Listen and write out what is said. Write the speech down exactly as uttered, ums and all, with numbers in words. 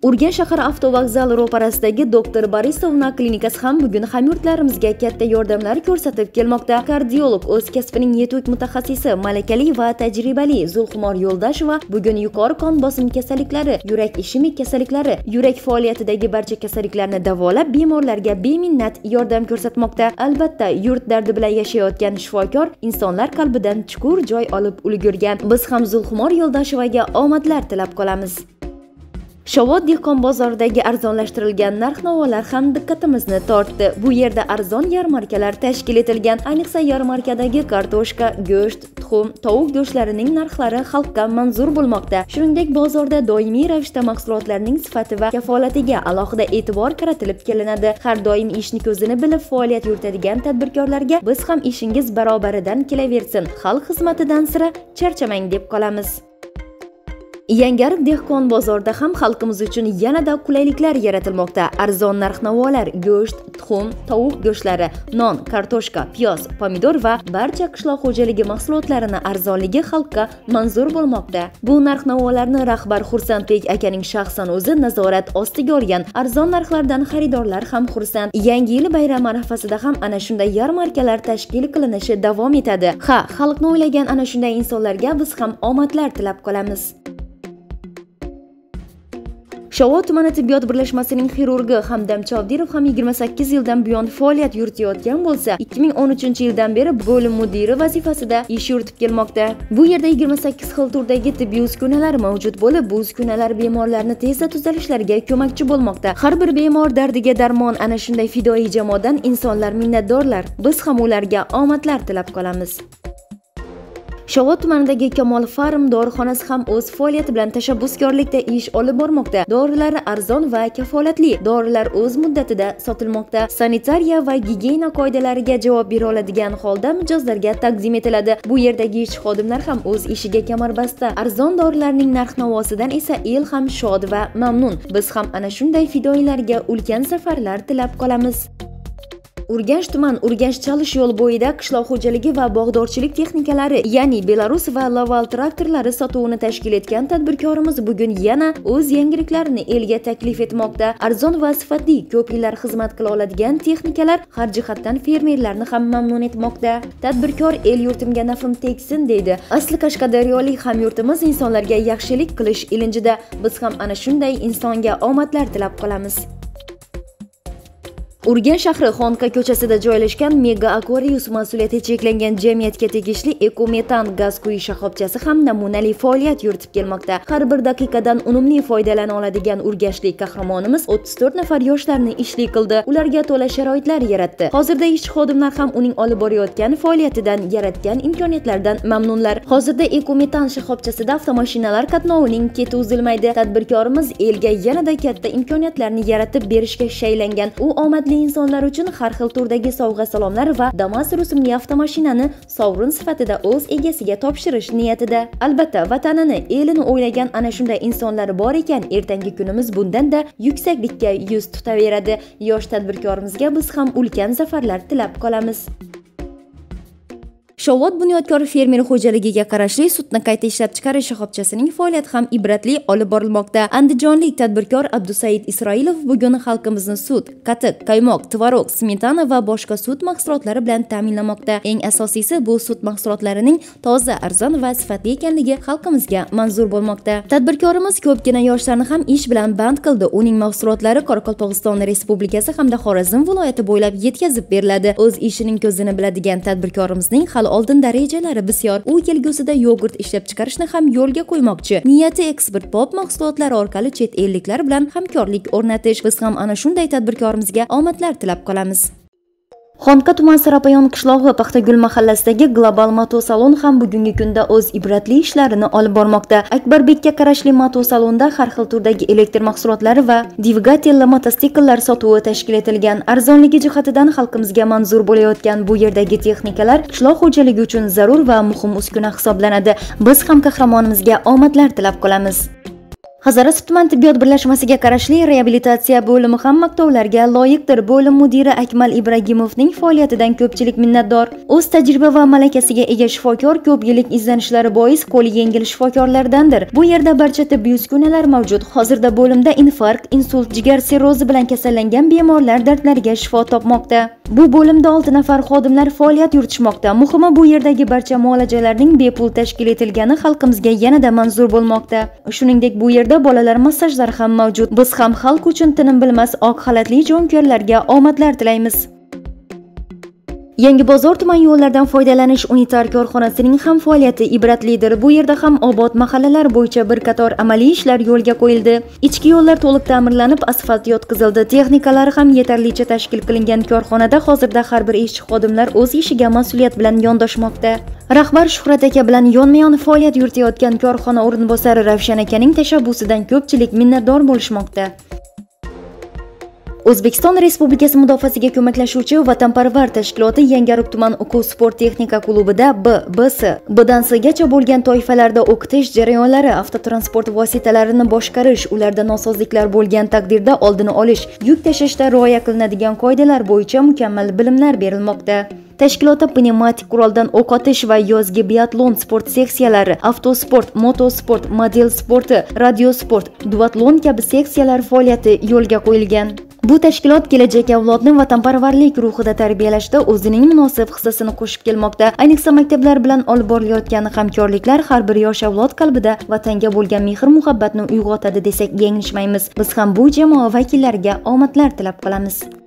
Urganch shahar avtovokzali ro'parasidagi doktor Borisovna klinikasi ham bugun hamyurtlarimizga katta yordamlar ko'rsatib kelmoqda. Kardiolog o'z kasbining yetuk mutaxassisi, malakali va tajribali Zulxumor Yo'ldasheva bugun yuqori qon bosim kasalliklari, yurak ishemik kasalliklari, yurak faoliyatidagi barcha kasalliklarni davolab, bemorlarga beminnat yordam ko'rsatmoqda. Albatta, yurt dardi bilan yashayotgan shifokor insonlar qalbidan chuqur joy olib ulgurgan. Biz ham Zulxumor Yo'ldashevaga omadlar tilab qolamiz. Shovot dehqon bozoridagi arzonlashtirilgan narx-navolar ham diqqatimizni tortdi. Bu yerda arzon yarmarkalar tashkil etilgan. Ayniqsa yarmarkadagi kartoshka, go'sht, tuxum, tovuq go'shtlarining narxlari xalqqa manzur bo'lmoqda. Shuningdek, bozorda doimiy ravishda mahsulotlarning sifati va kafolatiga alohida e'tibor qaratilib kelinadi. Har doim ishni ko'zini bilib faoliyat yuritadigan tadbirkorlarga biz ham ishingiz barobaridan kelaversin. Xalq xizmatidan sira charchamang deb qolamiz. Yangarib dehqon bozorida ham xalqimiz uchun yanada qulayliklar yaratilmoqda. Arzon narx-navolar, go'sht, tuxum, tovuq go'shtlari, non, kartoshka, piyoz, pomidor va barcha qishloq xo'jaligi mahsulotlarini arzonligi xalqqa manzur bo'lmoqda. Bu narx-navolarni rahbar Xursandbek akaning shaxsan o'zi nazorat ostiga olgan. Arzon narxlardan xaridorlar ham xursand. Yangi yil bayrami arafasida ham ana shunday yarmarkalar tashkil qilinishi davom etadi. Ha, xalqni o'ylagan ana shunday insonlarga biz ham omadlar tilab qolamiz. Shovot tumani tibbiyot birlashmasining xirurgi Hamdam Chavdirov ham yigirma sakkiz yildan buyon faoliyat yuritayotgan bo'lsa, ikki ming o'n uchinchi yildan beri bo'lim mudiri vazifasida ish yuritib kelmoqda. Bu yerda yigirma sakkiz xil turdagi tibbiy uskunalar mavjud bo'lib, bu uskunalar bemorlarni tezda tuzalishlariga ko'makchi bo'lmoqda. Har bir bemor dardiga darmon. Ana shunday fidoyi jamoadan insonlar minnatdorlar. Biz ham ularga omadlar tilab qolamiz. Shovot tumanidagi Kamol Farm dorixonasi ham o'z faoliyati bilan tashabbuskorlikda ish olib bormoqda. Dorilar arzon va kafolatli. Dorilar o'z muddatida sotilmoqda. Sanitariya va gigiyena qoidalariga javob bera oladigan holda mijozlarga taqdim etiladi. Bu yerdagi ish xodimlar ham o'z ishiga kamarbasta. Arzon dorilarning narx-navosidan esa el ham shod va mamnun. Biz ham ana shunday fidoyilarga ulkan safarlar tilab qolamiz. Urganch tuman Urganch Chalish yo'l bo'yida qishloq xo'jaligi va bog'dorchilik texnikalari, ya'ni Belarus va Laval traktorlari sotuvini tashkil etgan tadbirkorimiz bugun yana o'z yangiliklarini elga taklif etmoqda. Arzon va sifatli, ko'p yillar xizmat qila oladigan texnikalar har jihatdan fermerlarni ham mamnun etmoqda. Tadbirkor el yurtimga nafim tegsin deydi. Asli Qashqadaryolik hamyurtimiz insonlarga yaxshilik qilish ilinjida. Biz ham ana shunday insonga omadlar tilab qolamiz. Urganch shahri Xonqa ko'chasida joylashgan Mega Aquarius mas'uliyati cheklangan jamiyatga tegishli ekometan gaz quyish shoxobchasi ham namunali faoliyat yuritib kelmoqda. Har bir daqiqadan unumli foydalana oladigan urganchlik qahramonimiz o'ttiz to'rt nafar yoshlarni ishli qildi. Ularga to'la sharoitlar yaratdi. Hozirda ishchi xodimlar ham uning olib borayotgan faoliyatidan, yaratgan imkoniyatlardan mamnunlar. Hozirda ekometan shoxobchasida avtomashinalar qatnovining keti uzilmaydi. Tadbirkorimiz elga yanada katta imkoniyatlarni yaratib berishga shaylangan. U omadli insonlar uchun har xil turdagi sovg'a-salomlar va Damas rusumli avtomashinani sovrin sifatida o'z egasiga topshirish niyatida. Albatta, vatanini, elini o'ylagan ana shunday insonlar bor ekan, ertangi kunimiz bundan-da yuksaklikka yuz tutaveradi. Yosh tadbirkorimizga biz ham ulkan zafarlar tilab qolamiz. Shovot bunyodkor fermer xo'jaligiga qarashli sutni qayta ishlab chiqarish shoxobchasining faoliyati ham ibratli olib borilmoqda. Andijonlik tadbirkor Abdusaid Isroilov bugun xalqimizni sut, qatiq, qaymoq, tvorog, smetana va boshqa sut mahsulotlari bilan ta'minlamoqda. Eng asosiysi bu sut mahsulotlarining toza, arzon va sifatli ekanligi xalqimizga manzur bo'lmoqda. Tadbirkorimiz ko'pgina yoshlarni ham ish bilan band qildi. Uning mahsulotlari Qoraqalpog'iston Respublikasi hamda Xorazm viloyati bo'ylab yetkazib beriladi. O'z ishining ko'zini biladigan tadbirkorimizning hali oldinda rejalari bisyor. U kelgusida yogurt ishlab chiqarishni ham yo'lga qo'ymoqchi. Niyati eksport pop mahsulotlari orqali chet elliklar bilan hamkorlik o'rnatish. Biz ham ana shunday tadbirkorimizga omadlar tilab qolamiz. Xonqa tuman Sarapayon qishlog'i Paxtagul mahallasidagi Global Moto salon ham bugungi kunda o'z ibratli ishlarini olib bormoqda. Akbarbekka qarashli moto salonda har xil turdagi elektr mahsulotlari va dvigatelli mototsikllar sotuvi tashkil etilgan. Arzonligi jihatidan xalqimizga manzur bo'layotgan bu yerdagi texnikalar qishloq xo'jaligi uchun zarur va muhim uskuna hisoblanadi. Biz ham qahramonimizga omadlar tilab qolamiz. Hazorasp tuman tibbiyot birlashmasiga qarashli reabilitatsiya bo'limi ham maqtovlarga loyiqdir. Bo'lim mudiri Akmal Ibragimovning faoliyatidan ko'pchilik minnatdor. O'z tajriba va malakasiga ega shifokor ko'p yillik izlanishlari bois qo'li yengil shifokorlardandir. Bu yerda barcha tibbiy uskunalar mavjud. Hozirda bo'limda infarkt, insult, jigar sirrozi bilan kasallangan bemorlar dardlariga shifo topmoqda. Bu bo'limda olti nafar xodimlar faoliyat yuritishmoqda. Muhimi, bu yerdagi barcha muolajalarning bepul tashkil etilgani xalqimizga yanada manzur bo'lmoqda. Shuningdek, bu yerda bolalar massajlari ham mavjud. Biz ham xalq uchun tinim bilmas oq xalatli jonkuyarlarga omadlar tilaymiz. Yangibozor tuman yo'llardan foydalanish unitar korxonasining ham faoliyati ibratlidir. Bu yerda ham obod mahallalar bo'yicha bir qator amaliy ishlar yo'lga qo'yildi. Ichki yo'llar to'liq ta'mirlanib, asfalt yotqizildi. Texnikalari ham yetarlicha tashkil qilingan korxonada hozirda har bir ishchi xodimlar o'z ishiga mas'uliyat bilan yondoshmoqda. Rahbar Shuhrat aka bilan yonma-yon faoliyat yuritayotgan korxona o'rinbosari Ravshan akaning tashabbusidan ko'pchilik minnatdor bo'lishmoqda. O'zbekiston Respublikasi mudofaasiga ko'maklashuvchi vatanparvar tashkiloti Yangiariq tuman o'quv sport texnika klubida B, B S, B dan S gacha bo'lgan toifalarda o'qitish jarayonlari, avtotransport vositalarini boshqarish, ularda nosozliklar bo'lgan taqdirda oldini olish, yuk tashishda rioya qilinadigan qoidalar bo'yicha mukammal bilimlar berilmoqda. Tashkilotda pnevmatik quroldan o'q otish va yozgi biatlon sport seksiyalari, avtosport, motosport, model sporti, radiosport, duatlon kabi seksiyalar faoliyati yo'lga qo'yilgan. Bu tashkilot kelajak avlodni vatanparvarlik ruhida tarbiyalashda o'zining munosib hissasini qo'shib kelmoqda. Ayniqsa maktablar bilan olib borilayotgan hamkorliklar har bir yosh avlod qalbida vatanga bo'lgan mehr-muhabbatni uyg'otadi desak yanglishmaymiz. Biz ham bu jamoa vakillariga omadlar tilab qolamiz.